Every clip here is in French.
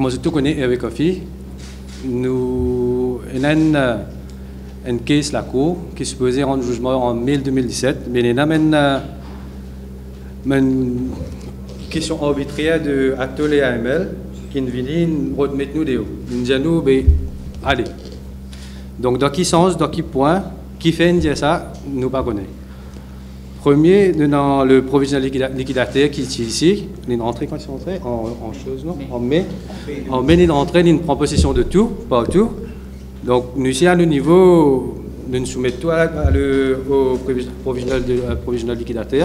moi, je connais Eric Coffee. Nous avons une case la cour qui est supposée rendre jugement en mai 2017, mais il y a une question arbitraire de Atol et AML qui nous vient remettre nous des hauts. Nous disons, allez. Donc, dans quel sens, dans quel point, qui fait dire ça, nous ne connaissons pas. Premier, dans le provisionnel liquidateur qui est ici, il est rentré quand il est rentré en chose, non? En mai. En mai, il est rentré, il prend possession de tout, partout. Donc, nous ici, à nos niveaux, nous soumettons tout au provisionnel liquidateur.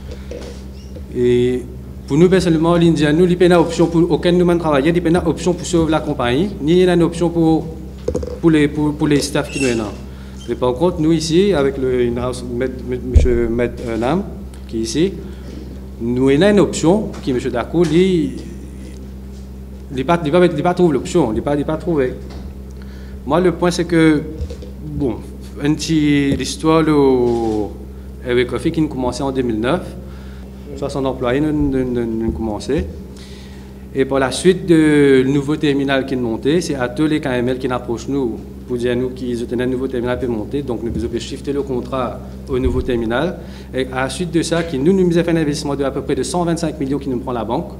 Et pour nous, personnellement, l'Indien, nous, il n'y a pas d'option pour aucun nous travailler, il n'y a pas d'option pour sauver la compagnie, ni il y a une option pour les staffs qui nous sont là. Mais par contre, nous ici, avec le in-house, M. Maître Nam, qui est ici, nous avons une option qui, M. Dako, il n'a pas trouvé l'option, il n'a pas trouvé. Moi, le point, c'est que, bon, l'histoire avec Coffee qui a commencé en 2009, 60 employés nous commencé. Et par la suite, le nouveau terminal qui est monté, c'est Atol et KML qui approchent nous pour dire nous qu'ils ont un nouveau terminal qui est monté. Donc, nous avons shifté le contrat au nouveau terminal. Et à la suite de ça, nous avons fait un investissement de à peu près de 125 millions qui nous prend la banque.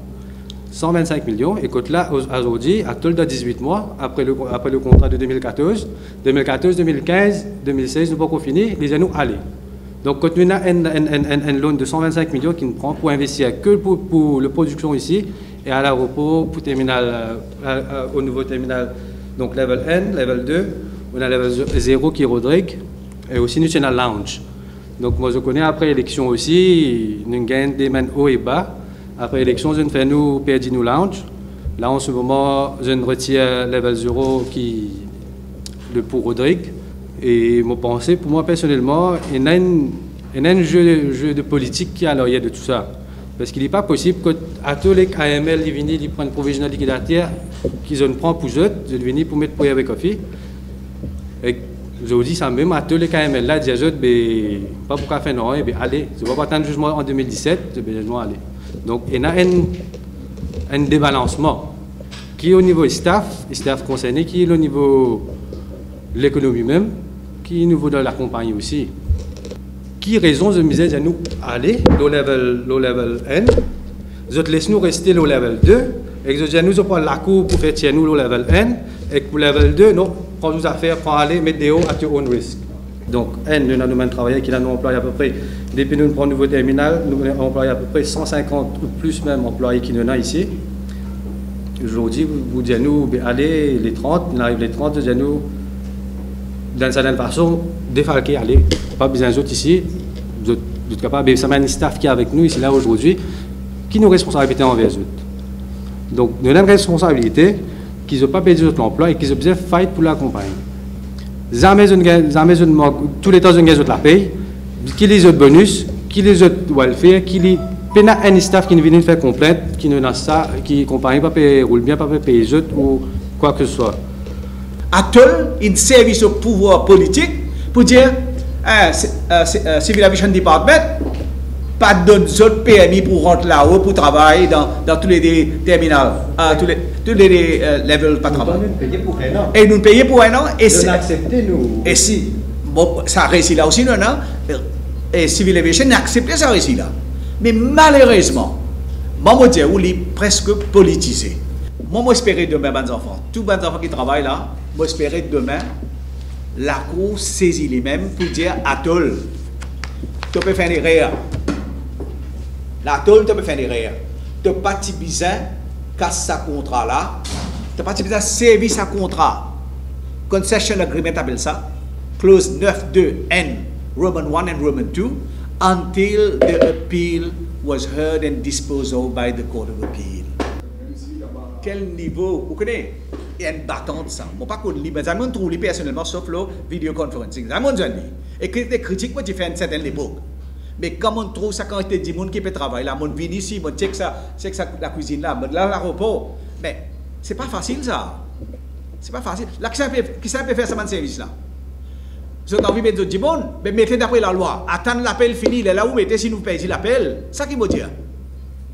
125 millions. Et quand là, aujourd'hui, Atol de 18 mois, après le contrat de 2014, 2015, 2016, nous n'avons pas fini, les années aller. Donc, quand nous avons un loan de 125 millions qui nous prend pour investir que pour la production ici, et à l'aéroport pour terminal, au nouveau terminal, donc level N, level 2, on a level 0 qui est Rodrigue, et aussi nous sommes dans lounge. Donc moi je connais après l'élection aussi, nous gagnons des mains haut et bas. Après l'élection, je fais nous perdre nous lounge. Là en ce moment, je retire level 0 qui pour Rodrigue. Et mon pensée, pour moi personnellement, il y a un jeu de politique qui est à l'arrière de tout ça. Parce qu'il n'est pas possible que Atol et AML ils prennent provisionnel liquidateur qu'ils ont prend pour eux, ils viennent pour mettre pour avec Coffee. Et je vous dis ça même, Atol et AML là disent pas pour faire non, allez, je ne vais pas attendre le jugement en 2017, je vais aller. Donc il y a un débalancement qui est au niveau staff concerné, qui est au niveau de l'économie même, qui est au niveau de la compagnie aussi. Qui raison de misère de nous aller au level N, je laisse nous rester au level 2, et je dis nous pas la cour pour faire tiens nous au level N, et pour level 2, non, prends nos affaires, prends aller, mettre des hauts à ton own risk. Donc N, nous avons travaillé, qui a nous employé à peu près, depuis nous prenons un nouveau terminal, nous avons employé à peu près 150 ou plus même employés qui nous ont ici. Aujourd'hui, vous dites nous, allez, les 30, on arrive les 30, je dis nous, d'une certaine façon, défalquer, allez, pas besoin d'autres ici, vous êtes capables, ça m'a un staff qui est avec nous ici là aujourd'hui, qui nous responsabilité envers eux. Donc, nous avons une responsabilité qu'ils n'ont pas payé d'autres emplois et qu'ils ont besoin de fight pour la compagnie. Jamais tous les temps, ils ont la paye, qui les autres bonus, qui les autres welfare, qui les. Il y a un staff qui vient faire complainte, qui ne ça, qui compagnie pas paye, roule bien, pas payer les autres ou quoi que ce soit. Atol, un service au pouvoir politique pour dire Civil Aviation Department, pas d'autres permis pour rentrer là-haut, pour travailler dans tous les terminals, tous les levels pas travailler. Et nous payons pour un an. Et si, bon, ça réussit là aussi, non? Et Civil Aviation a accepté ça réussit là. Mais malheureusement, moi, je dis, il est presque politisé. Moi, j'espère demain, mes enfants, tous les enfants qui travaillent là, moi, j'espère demain, la Cour saisit les mêmes pour dire Atol, tu peux faire une erreur. L'Atol, tu peux faire une erreur. Tu n'as pas besoin casse sa contrat là. Tu n'as pas besoin de service à contrat. Concession agreement appelle ça. Clause 9.2N, Roman 1 and Roman 2, until the appeal was heard and disposed of by the Court of Appeal. Quel niveau, vous connaissez? Il y a une battante ça. Je ne sais pas qu'on lit, mais je ne trouve personnellement, sauf le vidéoconferencing. Je ne lis. Et que des critiques, moi, j'ai fait une certaine époque. Mais quand on trouve ça, quand il y a des gens qui peuvent travailler là, on vient ici, on check ça, la cuisine là, là, l'aéroport. Mais c'est pas facile ça. C'est pas facile. Là, qui ça peut faire ce service là? Vous avez envie de dire, mais mettez d'après la loi. Attendre l'appel fini, là où mettez si nous payez l'appel. Ça qui me dit.